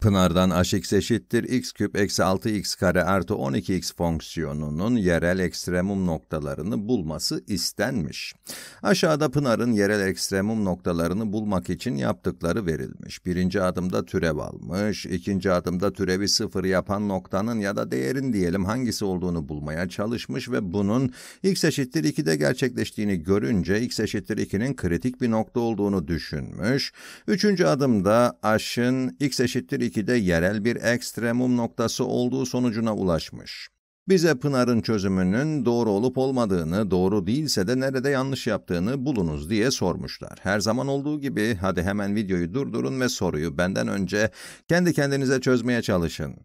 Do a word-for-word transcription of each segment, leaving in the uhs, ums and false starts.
Pınar'dan h(x) eşittir x küp eksi altı x kare artı on iki x fonksiyonunun yerel ekstremum noktalarını bulması istenmiş. Aşağıda Pınar'ın yerel ekstremum noktalarını bulmak için yaptıkları verilmiş. Birinci adımda türev almış, ikinci adımda türevi sıfır yapan noktanın ya da değerin diyelim hangisi olduğunu bulmaya çalışmış ve bunun x eşittir iki'de gerçekleştiğini görünce x eşittir iki'nin kritik bir nokta olduğunu düşünmüş. Üçüncü adımda h'ın x eşittir iki'de yerel bir ekstremum noktası olduğu sonucuna ulaşmış. Bize Pınar'ın çözümünün doğru olup olmadığını, doğru değilse de nerede yanlış yaptığını bulunuz diye sormuşlar. Her zaman olduğu gibi hadi hemen videoyu durdurun ve soruyu benden önce kendi kendinize çözmeye çalışın.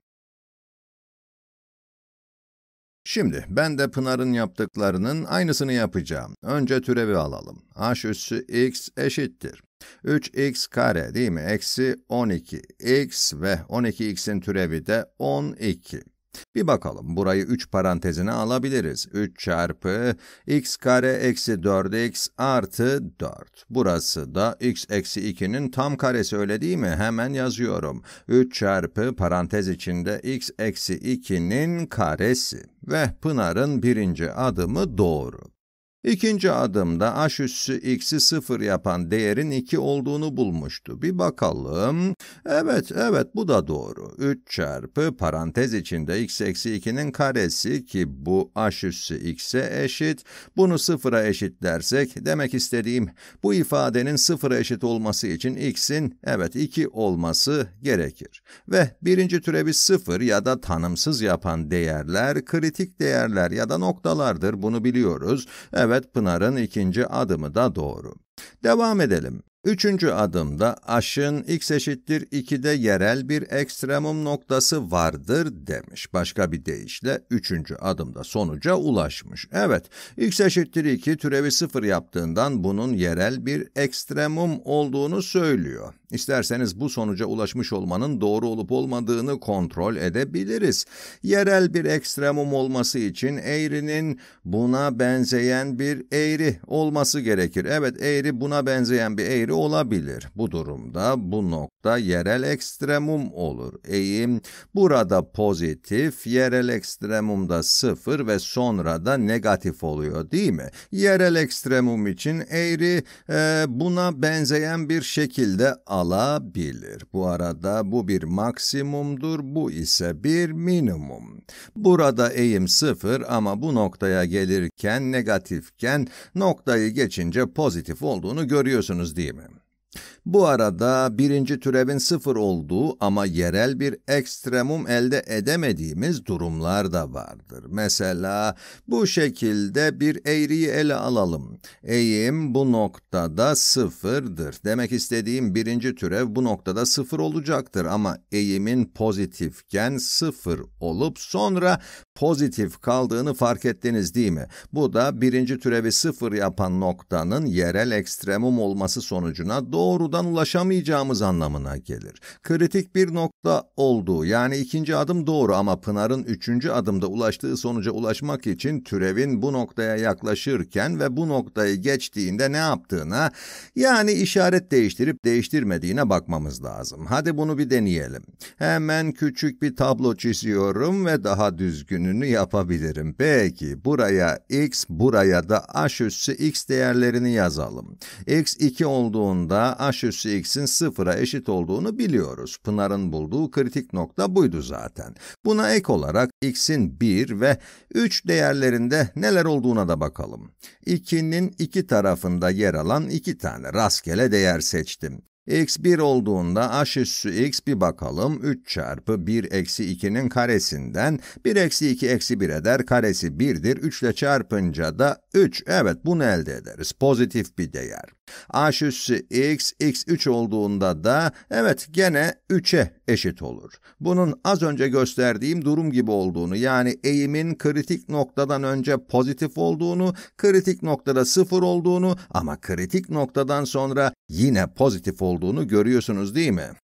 Şimdi ben de Pınar'ın yaptıklarının aynısını yapacağım. Önce türevi alalım. H üssü x eşittir üç x kare değil mi? Eksi on iki x ve on iki x'in türevi de on iki. Bir bakalım, burayı üç parantezine alabiliriz. üç çarpı x kare eksi dört x artı dört. Burası da x eksi iki'nin tam karesi, öyle değil mi? Hemen yazıyorum. üç çarpı parantez içinde x eksi iki'nin karesi. Ve Pınar'ın birinci adımı doğru. İkinci adımda h üssü x'i sıfır yapan değerin iki olduğunu bulmuştu. Bir bakalım. Evet, evet bu da doğru. üç çarpı parantez içinde x eksi iki'nin karesi ki bu h üssü x'e eşit. Bunu sıfıra eşitlersek demek istediğim bu ifadenin sıfıra eşit olması için x'in evet iki olması gerekir. Ve birinci türevi sıfır ya da tanımsız yapan değerler kritik değerler ya da noktalardır, bunu biliyoruz. Evet. Evet, Pınar'ın ikinci adımı da doğru. Devam edelim. Üçüncü adımda h'ın x eşittir iki'de yerel bir ekstremum noktası vardır demiş. Başka bir deyişle üçüncü adımda sonuca ulaşmış. Evet, x eşittir iki türevi sıfır yaptığından bunun yerel bir ekstremum olduğunu söylüyor. İsterseniz bu sonuca ulaşmış olmanın doğru olup olmadığını kontrol edebiliriz. Yerel bir ekstremum olması için eğrinin buna benzeyen bir eğri olması gerekir. Evet, eğri buna benzeyen bir eğri olabilir. Bu durumda bu nokta yerel ekstremum olur. Eğim burada pozitif, yerel ekstremumda sıfır ve sonra da negatif oluyor değil mi? Yerel ekstremum için eğri e, buna benzeyen bir şekilde alabilir. Bu arada bu bir maksimumdur, bu ise bir minimum. Burada eğim sıfır ama bu noktaya gelirken negatifken noktayı geçince pozitif olduğunu görüyorsunuz değil mi? Bu arada birinci türevin sıfır olduğu ama yerel bir ekstremum elde edemediğimiz durumlar da vardır. Mesela bu şekilde bir eğriyi ele alalım. Eğim bu noktada sıfırdır. Demek istediğim birinci türev bu noktada sıfır olacaktır ama eğimin pozitifken sıfır olup sonra pozitif kaldığını fark ettiniz değil mi? Bu da birinci türevi sıfır yapan noktanın yerel ekstremum olması sonucuna doğrudan ulaşamayacağımız anlamına gelir. Kritik bir nokta olduğu, yani ikinci adım doğru ama Pınar'ın üçüncü adımda ulaştığı sonuca ulaşmak için türevin bu noktaya yaklaşırken ve bu noktayı geçtiğinde ne yaptığına, yani işaret değiştirip değiştirmediğine bakmamız lazım. Hadi bunu bir deneyelim. Hemen küçük bir tablo çiziyorum ve daha düzgününü yapabilirim. Peki buraya x, buraya da h üssü x değerlerini yazalım. x iki olduğunda h üssü x'in sıfıra eşit olduğunu biliyoruz. Pınar'ın bulduğu kritik nokta buydu zaten. Buna ek olarak x'in bir ve üç değerlerinde neler olduğuna da bakalım. iki'nin iki tarafında yer alan iki tane rastgele değer seçtim. x bir olduğunda h üssü x bir bakalım. üç çarpı bir eksi iki'nin karesinden bir eksi iki eksi bir eder. Karesi bir'dir. üç ile çarpınca da üç. Evet, bunu elde ederiz. Pozitif bir değer. H üssü x, x üç olduğunda da evet gene üç'e eşit olur. Bunun az önce gösterdiğim durum gibi olduğunu, yani eğimin kritik noktadan önce pozitif olduğunu, kritik noktada sıfır olduğunu ama kritik noktadan sonra yine pozitif olduğunu görüyorsunuz değil mi?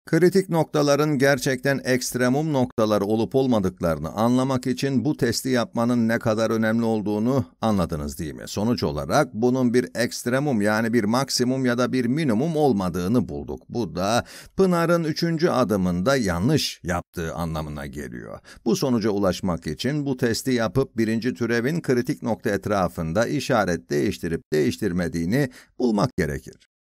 Kritik noktaların gerçekten ekstremum noktalar olup olmadıklarını anlamak için bu testi yapmanın ne kadar önemli olduğunu anladınız değil mi? Sonuç olarak bunun bir ekstremum yani bir maksimum ya da bir minimum olmadığını bulduk. Bu da Pınar'ın üçüncü adımında yanlış yaptığı anlamına geliyor. Bu sonuca ulaşmak için bu testi yapıp birinci türevin kritik nokta etrafında işaret değiştirip değiştirmediğini bulmak gerekir.